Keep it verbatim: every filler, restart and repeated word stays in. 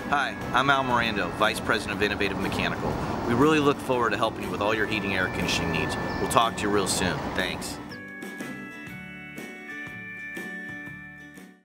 Hi, I'm Al Morando, Vice President of Innovative Mechanical. We really look forward to helping you with all your heating and air conditioning needs. We'll talk to you real soon. Thanks.